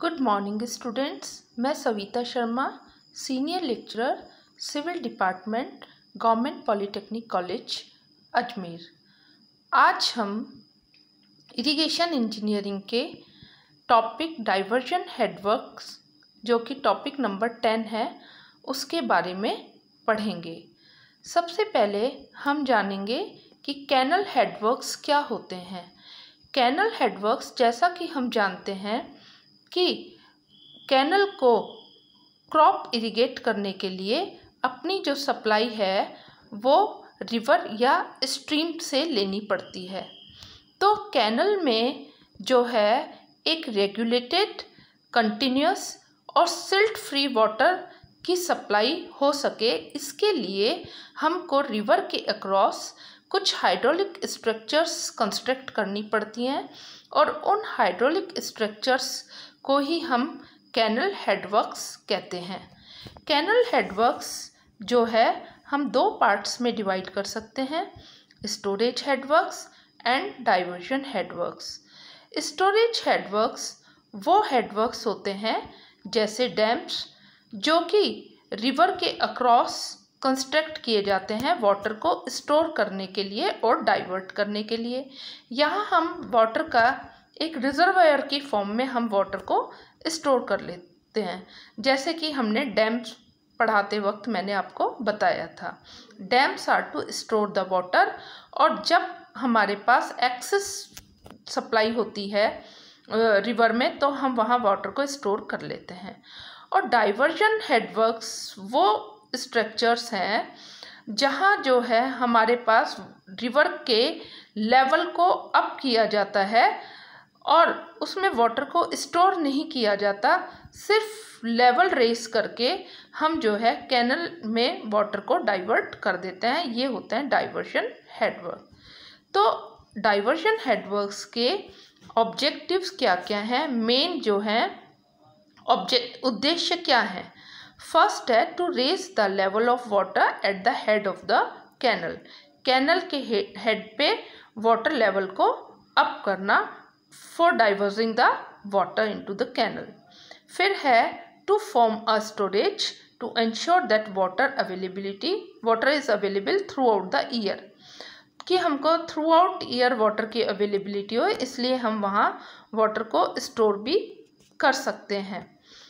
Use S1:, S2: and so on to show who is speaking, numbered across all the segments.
S1: Good morning students. मैं Savita Sharma, senior lecturer, civil department, government polytechnic college Ajmer. आज हम irrigation engineering के टॉपिक डाइवर्जन हेडवर्क्स, जो कि टॉपिक नंबर 10 है, उसके बारे में पढ़ेंगे। सबसे पहले हम जानेंगे कि कैनल हेडवर्क्स क्या होते हैं। कैनल हेडवर्क्स, जैसा कि हम जानते हैं कि कैनल को क्रॉप इरिगेट करने के लिए अपनी जो सप्लाई है वो रिवर या स्ट्रीम से लेनी पड़ती है। तो कैनल में जो है एक रेगुलेटेड, कंटिन्यूस और सिल्ट फ्री वाटर की सप्लाई हो सके, इसके लिए हमको रिवर के अक्रॉस कुछ हाइड्रोलिक स्ट्रक्चर्स कंस्ट्रक्ट करनी पड़ती हैं और उन हाइड्रोलिक स्ट्रक्चर्स को ही हम कैनल हेडवर्क्स कहते हैं। कैनल हेडवर्क्स जो है हम दो पार्ट्स में डिवाइड कर सकते हैं, storage headworks and diversion headworks. Storage headworks वो हेडवर्क्स होते हैं जैसे डैम्स, जो कि रिवर के अक्रॉस कंस्ट्रक्ट किए जाते हैं वाटर को स्टोर करने के लिए और डाइवर्ट करने के लिए। यहाँ हम वाटर का एक रिजर्वायर की फॉर्म में हम वाटर को स्टोर कर लेते हैं, जैसे कि हमने डैम्स पढ़ाते वक्त मैंने आपको बताया था। Dams are to store the water, और जब हमारे पास एक्सेस सप्लाई होती है रिवर में तो हम वहाँ वाटर को स्टोर कर लेते हैं। और डाइवर्जन हेडवर्क्स वो स्ट्रक्चर्स हैं जहाँ जो है हमारे पास रिवर के लेवल को अप किया जाता है और उसमें वाटर को स्टोर नहीं किया जाता, सिर्फ लेवल रेस करके हम जो है कैनल में वाटर को डाइवर्ट कर देते हैं। ये होते हैं डाइवर्जन हेडवर्क। तो डाइवर्जन हेडवर्क्स के ऑब्जेक्टिव्स क्या क्या हैं, मेन जो हैं उद्देश्य क्या है। फर्स्ट है to raise the level of water at the head of the canal. Canal के हेड पे वाटर लेवल को अप करना for diverting the water into the canal. फिर है to form a storage to ensure that water is available throughout the year, कि हमको throughout year water की availability हो, इसलिए हम वहाँ वाटर को स्टोर भी कर सकते हैं।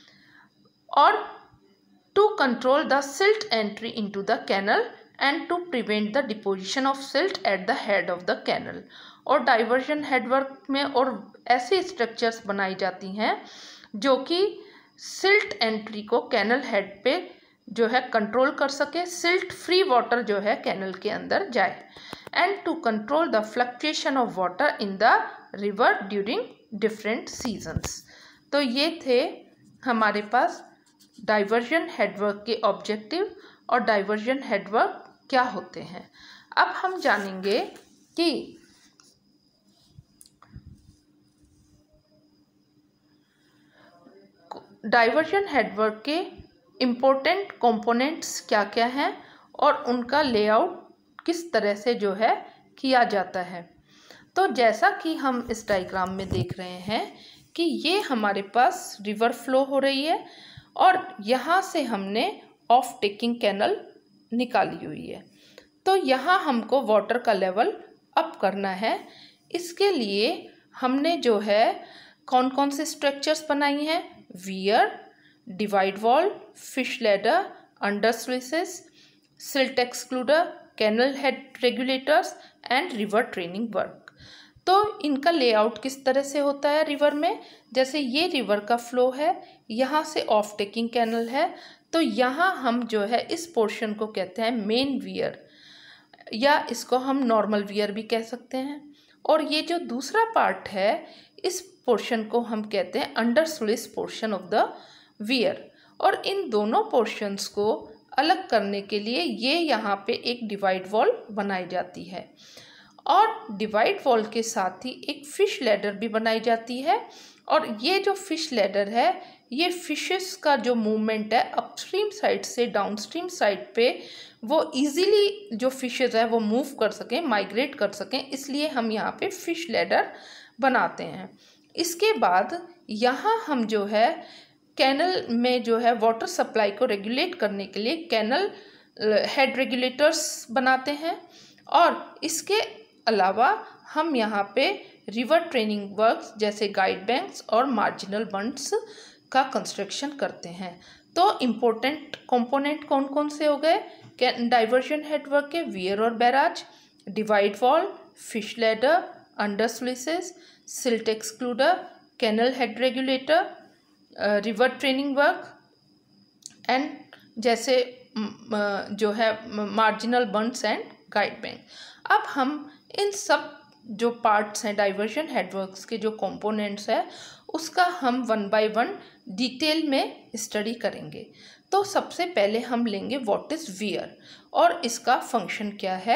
S1: और to control the silt entry into the canal and to prevent the deposition of silt at the head of the canal। और डाइवर्जन हेडवर्क में और ऐसी स्ट्रक्चर्स बनाई जाती हैं जो कि सिल्ट एंट्री को कैनल हेड पे जो है कंट्रोल कर सके, सिल्ट फ्री वाटर जो है कैनल के अंदर जाए, and to control the fluctuation of water in the river during different seasons. तो ये थे हमारे पास डाइवर्जन हेडवर्क के ऑब्जेक्टिव और डाइवर्जन हेडवर्क क्या होते हैं। अब हम जानेंगे कि डाइवर्जन हेडवर्क के इम्पोर्टेंट कंपोनेंट्स क्या क्या हैं और उनका लेआउट किस तरह से जो है किया जाता है। तो जैसा कि हम इस डायग्राम में देख रहे हैं कि ये हमारे पास रिवर फ्लो हो रही है और यहाँ से हमने ऑफ टेकिंग कैनल निकाली हुई है। तो यहाँ हमको वाटर का लेवल अप करना है। इसके लिए हमने जो है कौन कौन से स्ट्रक्चर्स बनाई हैं, weir, divide wall, fish ladder, under sluices, silt excluder, canal head regulators and river training work. तो इनका लेआउट किस तरह से होता है रिवर में, जैसे ये रिवर का फ्लो है, यहाँ से ऑफ टेकिंग कैनल है, तो यहाँ हम जो है इस पोर्शन को कहते हैं मेन वियर, या इसको हम नॉर्मल वियर भी कह सकते हैं। और ये जो दूसरा पार्ट है इस पोर्शन को हम कहते हैं under sluice portion of the weir. और इन दोनों पोर्शंस को अलग करने के लिए ये यहाँ पे एक डिवाइड वॉल बनाई जाती है, और डिवाइड वॉल के साथ ही एक फिश लैडर भी बनाई जाती है। और ये जो फिश लैडर है, ये फिशेस का जो मूवमेंट है अपस्ट्रीम साइड से डाउनस्ट्रीम साइड पे, वो इजीली जो फिशेस है वो मूव कर सकें, माइग्रेट कर सकें, इसलिए हम यहाँ पे फिश लैडर बनाते हैं। इसके बाद यहाँ हम जो है कैनल में जो है वाटर सप्लाई को रेगुलेट करने के लिए कैनल हेड रेगुलेटर्स बनाते हैं, और इसके अलावा हम यहाँ पे रिवर ट्रेनिंग वर्क्स जैसे गाइड बैंक्स और मार्जिनल बंड्स का कंस्ट्रक्शन करते हैं। तो इम्पोर्टेंट कंपोनेंट कौन कौन से हो गए? डाइवर्जन हेडवर्क के वियर और barrage, divide wall, fish ladder, under sluices, silt excluder, canal head regulator, river training work and जैसे जो है marginal bunds and guide bank. अब हम इन सब जो पार्ट्स हैं डाइवर्जन हेडवर्क्स के जो कंपोनेंट्स हैं उसका हम 1 बाय 1 डिटेल में स्टडी करेंगे। तो सबसे पहले हम लेंगे व्हाट इज़ वियर और इसका फंक्शन क्या है,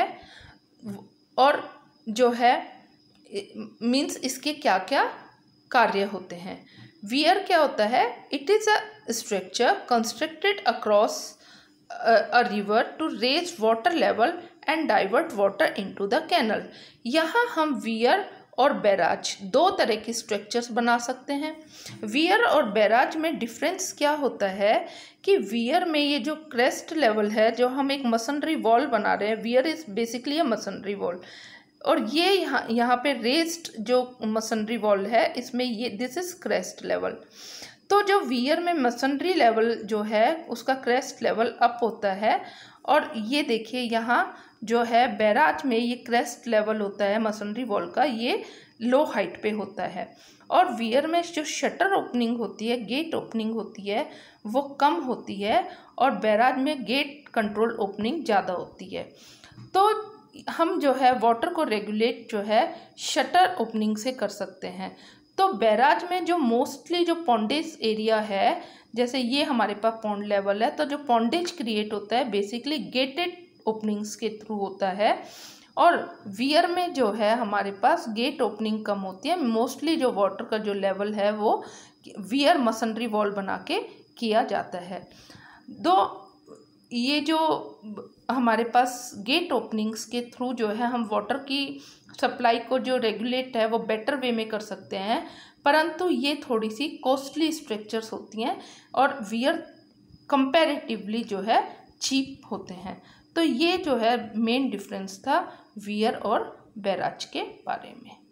S1: और जो है मीन्स इसके क्या क्या कार्य होते हैं। वियर क्या होता है? It is a structure constructed across a river to raise water level and divert water into the canal. यहाँ हम वियर और बैराज दो तरह के स्ट्रक्चर्स बना सकते हैं। वियर और बैराज में डिफरेंस क्या होता है कि वियर में ये जो क्रेस्ट लेवल है, जो हम एक मसनरी वॉल बना रहे हैं, weir is basically a masonry wall, और ये यहाँ पे रेस्ड जो मसनरी वॉल है इसमें ये दिस इज क्रेस्ट लेवल। तो जो वियर में मसनरी लेवल जो है उसका क्रेस्ट लेवल अप होता है, और ये देखिए यहाँ जो है बैराज में ये क्रेस्ट लेवल होता है मसनरी वॉल का, ये लो हाइट पे होता है। और वियर में जो शटर ओपनिंग होती है, गेट ओपनिंग होती है, वो कम होती है, और बैराज में गेट कंट्रोल ओपनिंग ज़्यादा होती है। तो हम जो है वाटर को रेगुलेट जो है शटर ओपनिंग से कर सकते हैं। तो बैराज में जो मोस्टली जो पॉन्डेज एरिया है, जैसे ये हमारे पास पॉन्ड लेवल है, तो जो पॉन्डेज क्रिएट होता है बेसिकली गेटेड ओपनिंग्स के थ्रू होता है, और वियर में जो है हमारे पास गेट ओपनिंग कम होती है। मोस्टली जो वाटर का जो लेवल है वो वियर मसनरी वॉल बना के किया जाता है। दो ये जो हमारे पास गेट ओपनिंग्स के थ्रू जो है हम वाटर की सप्लाई को जो रेगुलेट है वो बेटर वे में कर सकते हैं, परंतु ये थोड़ी सी कॉस्टली स्ट्रक्चर्स होती हैं, और वियर कंपैरेटिवली जो है चीप होते हैं। तो ये जो है मेन डिफरेंस था वियर और बैराज के बारे में।